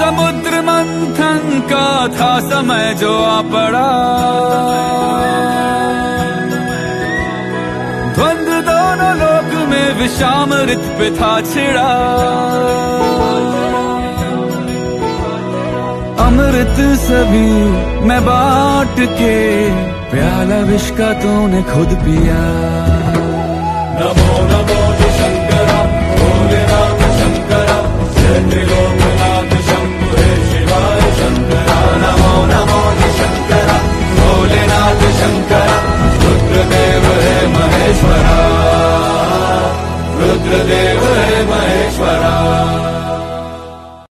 समुद्र मंथन का था समय जो आ पड़ा, द्वंद दोनों लोक में विषामृत पे था छिड़ा। अमृत सभी मैं बांट के, प्याला विष का तूने खुद पिया। नमो